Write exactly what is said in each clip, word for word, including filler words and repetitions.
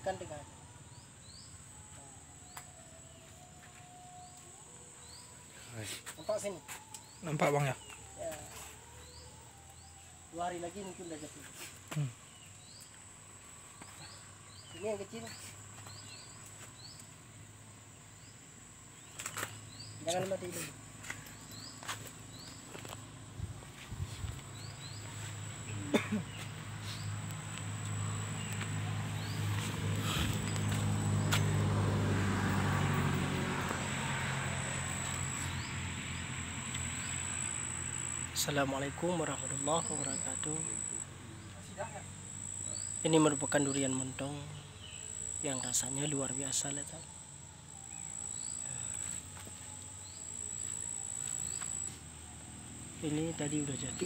dekat dengan. Nampak sini? Nampak bang ya? Ya. Dua hari lagi mungkin udah jatuh. Hmm. Ini yang kecil. Jangan mati dulu. Assalamualaikum warahmatullahi wabarakatuh. Ini merupakan durian montong yang rasanya luar biasa, lihat. Ini tadi udah jatuh.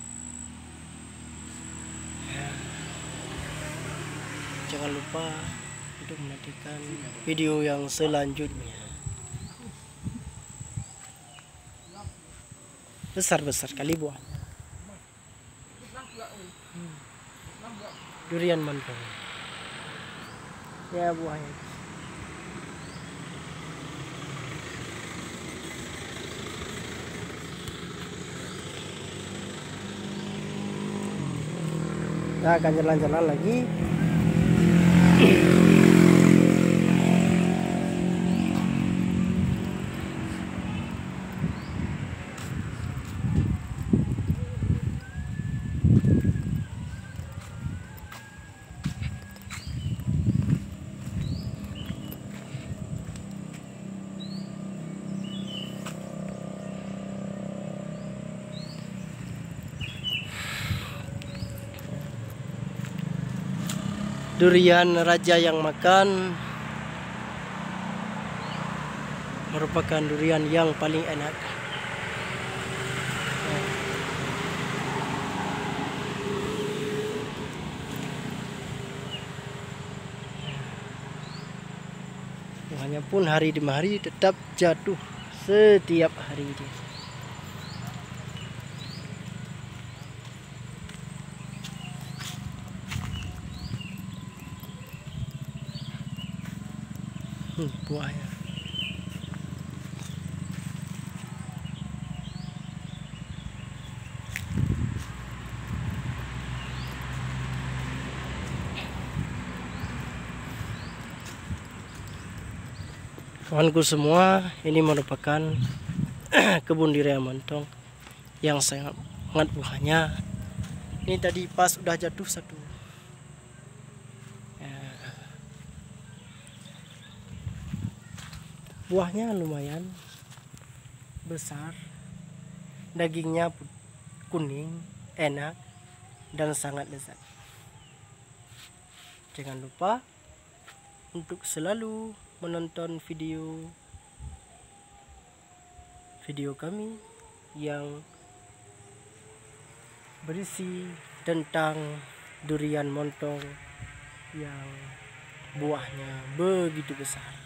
Jangan lupa untuk menantikan video yang selanjutnya. Besar-besar kali buahnya. Hmm. Durian montong. Ya buahnya. Kita akan jalan-jalan lagi. Durian raja yang makan merupakan durian yang paling enak. Buahnya pun hari demi hari tetap jatuh setiap hari dia. Hmm, buahnya. Kawanku semua, ini merupakan kebun durian montong yang sangat sangat buahnya. Ini tadi pas udah jatuh satu. Buahnya lumayan besar, dagingnya kuning, enak, dan sangat lezat. Jangan lupa untuk selalu menonton video video kami yang berisi tentang durian montong yang buahnya begitu besar.